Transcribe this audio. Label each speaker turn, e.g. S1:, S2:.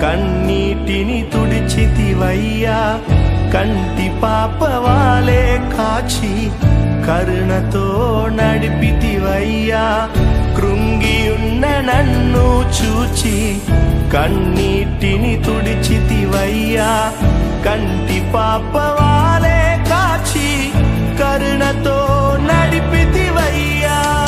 S1: కన్నీటిని తుడిచితివయ్యా కంటి పాపవాలే కాచి కరుణతో నడిపితివయ్యా కృంగియున్న నన్ను చూచి కన్నీటిని తుడిచితివయ్యా కంటి పాపవాలే కాచి కరుణతో నడిపితివయ్యా